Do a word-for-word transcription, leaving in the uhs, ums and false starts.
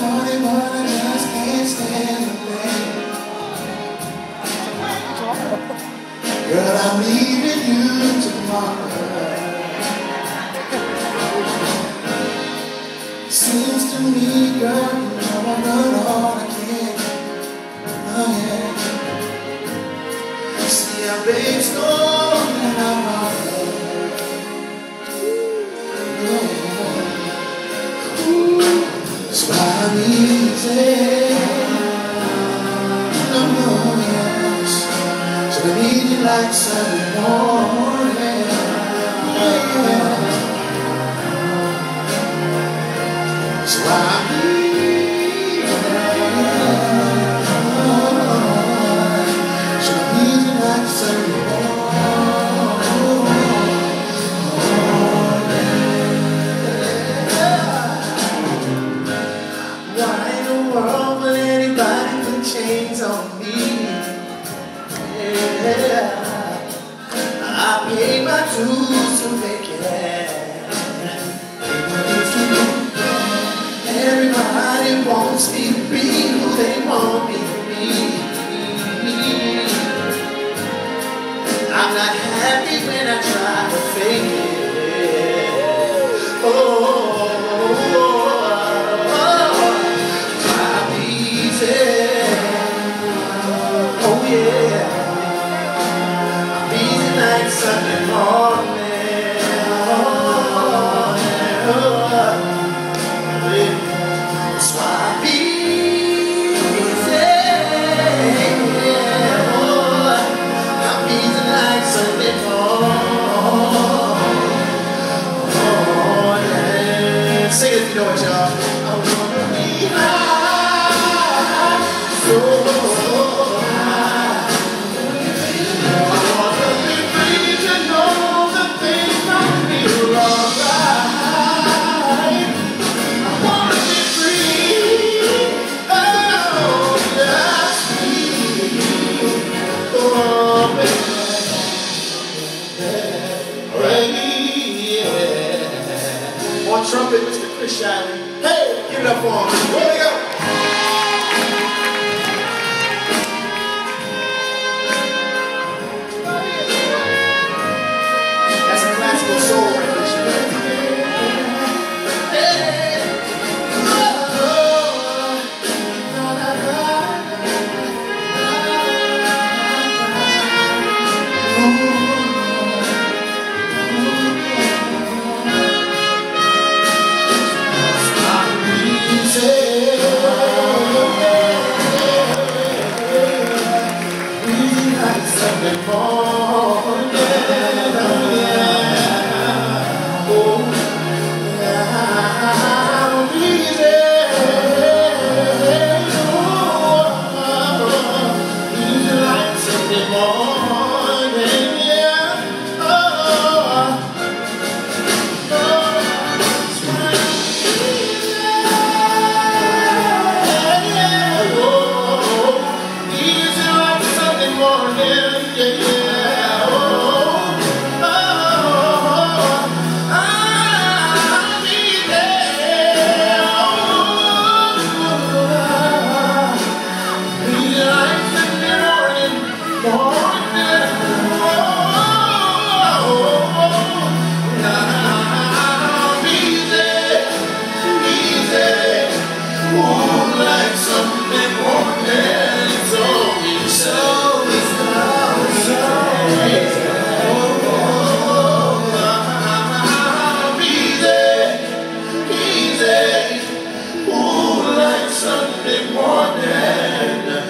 funny, but I just can't stand the pain. Girl, I'm leaving you tomorrow. Seems to me, girl, you know I've done all I can. Oh yeah. See, I baked stone and I'm all alone. That's why I'm easy. No more, yes. So I need you like Sunday morning. Yeah. So I'm easy. So I need you like Sunday morning. Why in the world would anybody put chains on me? Yeah. I paid my dues to make it. Everybody wants me to be who they want me to be. I'm not happy when I try to fake it. Oh. Sunday morning, oh, that's why I'm easy. Oh, I'm easy like Sunday morning. Sing it if you know it, y'all. I wanna be high, so high. Trumpet, Mister Chris Shiley. Hey, give it up for him. Here we go. That's a classical soul rendition. Hey. Sunday morning, oh yeah, oh yeah, I'm easy, oh, easy like Sunday morning, yeah, oh, oh, easy like Sunday morning. Yeah, yeah, oh, oh, oh, I'll be there, oh, be like Sunday morning, morning, oh, oh, I'll be there, easy, oh, like Sunday morning, so easy, so easy. Sunday morning.